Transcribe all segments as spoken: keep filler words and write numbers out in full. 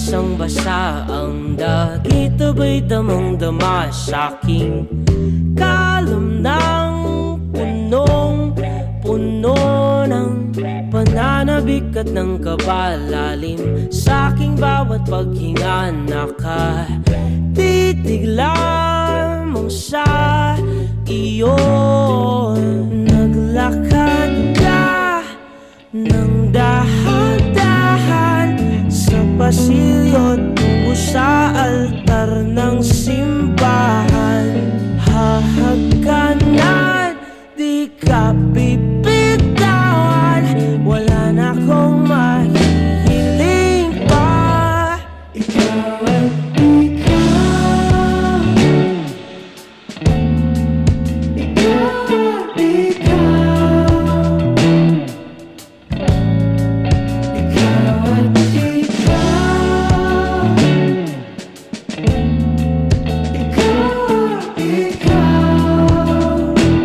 basang-basa ang dagit, abay damang-dama sa'king kalam ng punong-puno ng pananabik at ng kabalalim. Sa'king bawat paghinga nakatitig lamang sa iyo. Naglakad ka ng dahan-dahan sa pasilyo tungo sa altar ng simbahan. Hahagkanan, di ka bibitawan, wala na akong mahihiling pa. Ikaw at ikaw, ikaw at ikaw, ikaw at ikaw, ikaw at ikaw.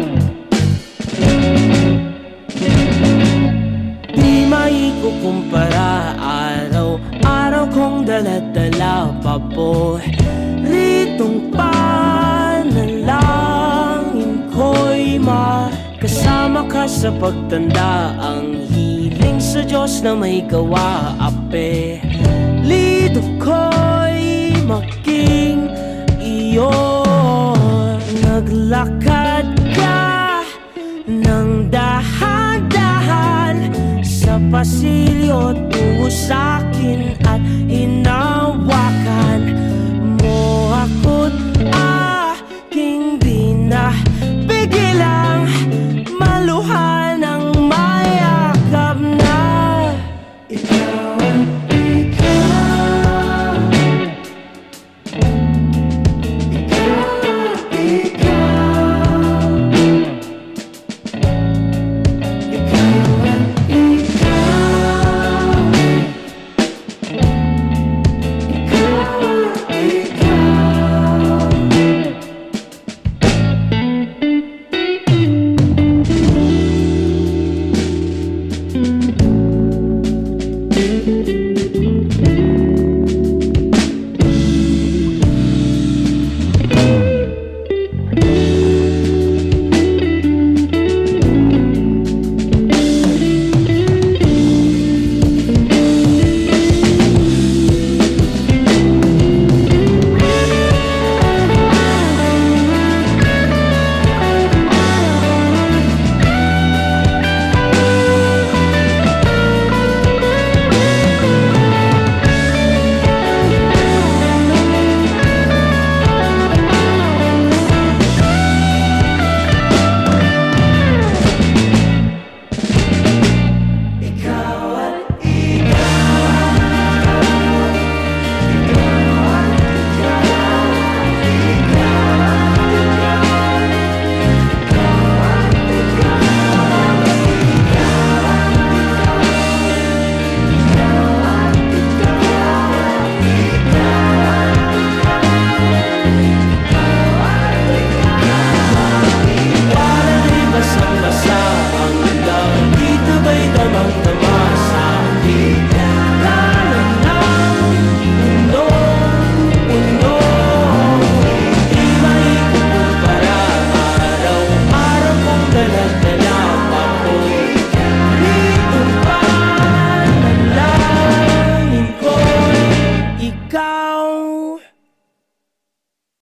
Di maikukumpara, araw-araw kong dala-dala pa po ritong panalangin ko'y makasama ka sa pagtanda. Ang hiling sa Diyos na may gawa, apelido ko'y maging iyo. Naglakad ka ng dahan-dahan sa pasilyo tungo sa'kin at hinaw